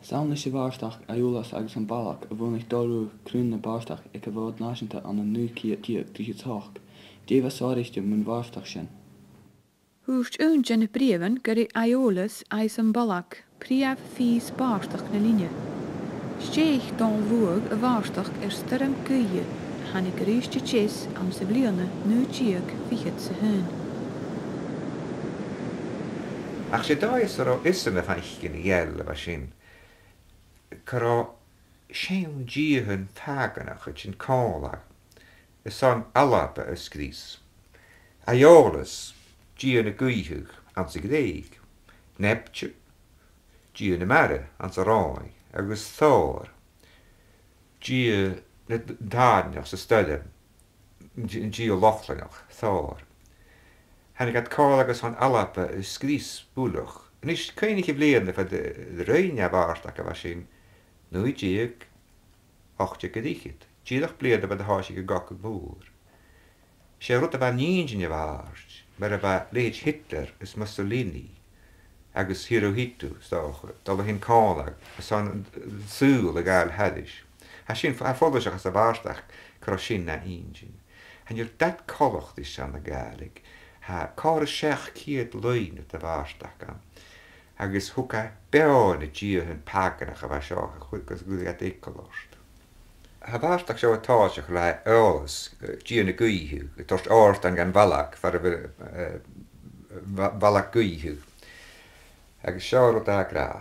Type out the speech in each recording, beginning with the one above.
Saoil sé bhàrdachd Aeolus agus an Balg a bhfuinnig dorú crún na bhàrdachd ag go bhfád náisiúnta an nu díag tríoch. Déobh sáiríte mun bhàrdachd sin. Húst únte na bríomhan gur Aeolus as an Balg príomh fís bhàrdachd na líne. Stéich don Ruadh a bhàrdachd staram cuie hanig gríiste tis am sa bliana nu díag fichad sa hyn. Ach sé dáis ar is na faichcin i gheall a sin. Cará séun díhan taganach sin cála is san alapa a sgrís. Aeolus díhan na guithug an sa gréig, Neptune díhan na mare an sa ráig, agus Thor díhan na dáneach sa stade, díhan lochlannach, Thor. Hannig at cála agus an alapa a sgrís búlach. Nis caiinnig I bliana fa de réine a bhàrdachd a sin, nui díag, 8 gadichid. Díadach bliana ba de háisig go gach mór. Sé rút a bha níingin a bhàrt, mar a bha léid Hitler is Mussolini, agus Hirohito stácha, dal a hyn cála, as an súl a gael hadis. Ha sin fódach as a bhàrdachd cro sin na íingin. Han yw'r dat colocht is an a gaelig, ha cáir a seach ciad loin a bhàrdachd an. Agus húca beáin a díohan páganach a bheith seach a chuid gus gúd a écolóst. Ha bhàrdachd seo atáiseach le Aeolus díohan na guithú, tost áirt an gan Balg far a Balg guithú. Agus seo rút a gra.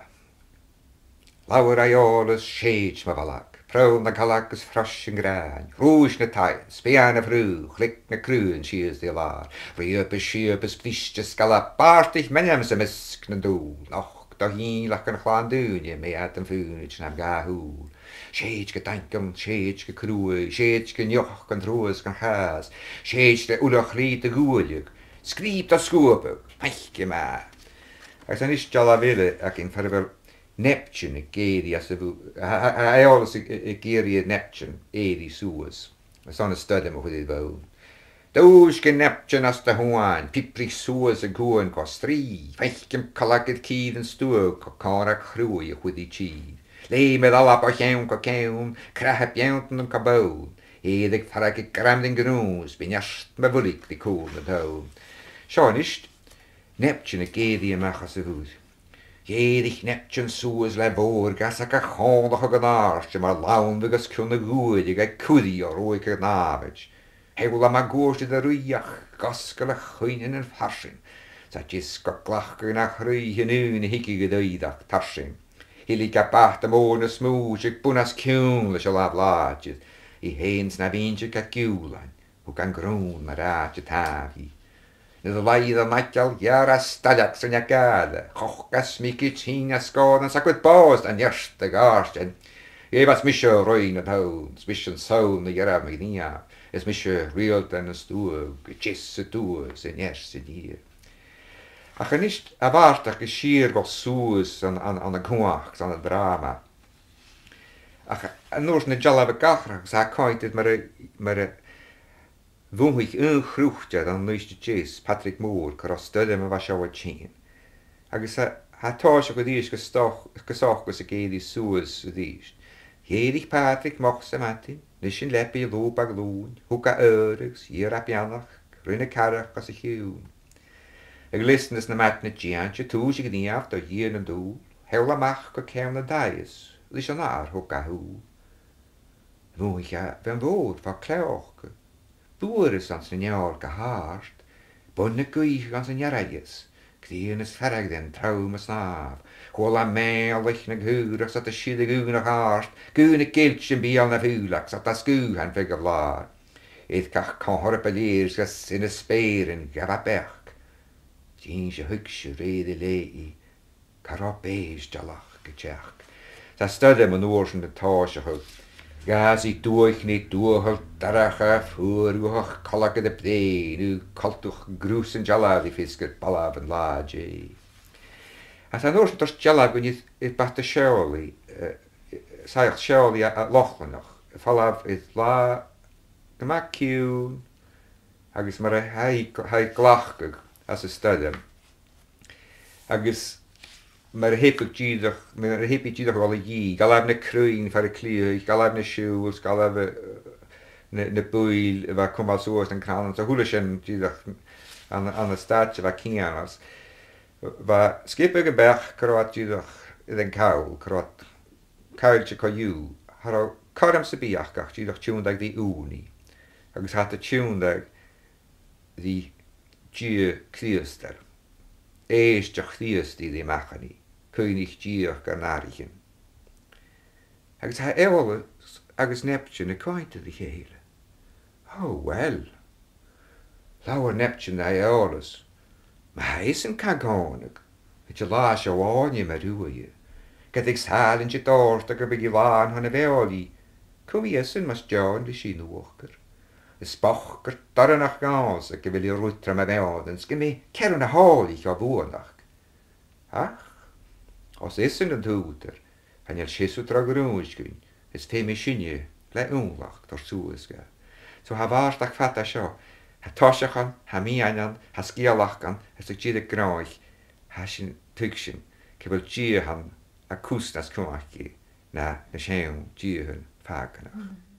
Lawer Aeolus séid ma Balg, prón na calagus fros yn grain, rúis na tain, spian a frú, chlic na crún sias di lár, riöpes blistes gala bártich menem sem misk na dúl, och, da hín lach an chlán dúne, me at an fúnich na gahúl. Séid go dankam, séid go crúi, séid go nioch gan trúas gan chás, séid de ulach rít a gúilig, skrít a skúpug, peich ma. Agus an is jala vile ac in farvel Neptune géri as a Aeolus géri Neptune éri suas. As an a stud am a chud bhún. Dús ge Neptune as da huan, pipri suas a gúan go strí, feicim calagad cíd an stúag go cára chrúi a chud I tíd. Lé med alap a chewn go cewn, crahe bjaunt an cabón, édig farag I gramding grús, binjast me vulik di cúl na tón. Sean ist, Neptune géri amach as a hús. Édig Neptune suas le bór gas ac a chónach a ganarst, mar lawn agus cwn a gúidig a cúdi o roig a nábid. Hewl am a gúrstid a rúiach, gasgal a chuinin an farsin, sa gis go glachgur na chrúi hinún a hiki gydaidach tarsin. Hili ga bacht am ón a smús ag bunas cún leis a lab láidid, I héns na bínsig a giúlain, hú gan grún mar ráid a tafi. Nid o laidd o naidial iar a staliach sy'n agada, choch gas mici tín a sgod an sacwyd bost an iarst a garsten. Ebas misio roi'n y tawn, smisio sawn na iaraf mi niaf, es misio riol dan y stwg, gys y dŵr sy'n iarst y dir. Ach yn ist a bhàrdachd I sir go sús an a cwach, an a drama. Ach yn oes na jalaf y gachrach, sa coedydd mar a Fwmwych yn chrwchtiad an nuist jes Patrick Moore cor ostydym y fasio o tîn. Agus ha tos o gydys gysoch gos y geiri sús o ddys. Hedig Patrick moch sa matin, nis yn lepi lŵb ag lŵn, hwca örygs, ir a bianach, rhywun y carach gos y hiwn. Ag listnes na matna giant, y tŵs I gniaf do hir yn dŵl, hewl amach go cewn y dais, lys o'n ar hwca hw. Fwmwych a fe'n fod fa cleoch, Dŵr is ans na neol gahart, bwn y gwych ans yn iaraius, Cdyn ys ferag den trawm ys naf, Chwol a meil lich na gwr ac at y sydd y gŵn o'ch hart, Gŵn y gilch yn bial na fwlac, at as gŵ han ffeg o flar. Eith gach conhor y balirs gys yn y speir yn gaf a bech. Dyn sy hygsio redd I lei, Caro beis jalach gytiach. Sa stydym yn o'r sy'n y tos o hwg, Gas I dúich ni dúchol daracha fúr gwych colagad y bdein yw coltwch grws yn jalaf I fisgyd balaf yn lage. A than oes dros jalaf gwyn I bat y sioli, saich sioli a lochlanoch, falaf ydd la gyma ciwn, agos mar hai glachgag as y stydym. Agos Mae'r hipig ddydach o'r i, gael efo na crwyn ffer y cliwch, gael efo na siwls, gael efo na bwyl efo cwmal sŵs yn cael, so hwle sy'n ddydach an y stad efo cianas. Fa skipig y bech cyrwad ddydach iddyn cawl, cyrwad cawl sy'n co yw, haro corym sy'n biachgach ddydach tiwndag di ŵni, agos hat y tiwndag di dy cliwster. Eistach ddiysdi ddim achan ni, cwynig diolch gan arichin. Agus ha Aeolus agus Neptune y coint ydi cheile. Oh, well. Lawer Neptune a Aeolus. Ma eis yn cagonig. Het je laas jou aan je met uwe. Get ik sal in je doort ag byg i fan han y feoli. Cwm i ysyn mas John di sy'n wachgar. Y spochgar darynach gans ag gyfili rwytra me feodens gymi cerwn a holi o fwynach. Ach, os ysyn yn tŵter, han yl sysw drag rwysgwyn, ys fe me synie le unlach dor sŵysga. So ha bhàrdachd fata sio, ha toshachan, ha mianan, ha sgialachgan, ys ag gyd y graich, ha sy'n tygsyn, cyfel gyhan a cwsnas cwmachgi na siawn gyhan ffaganach.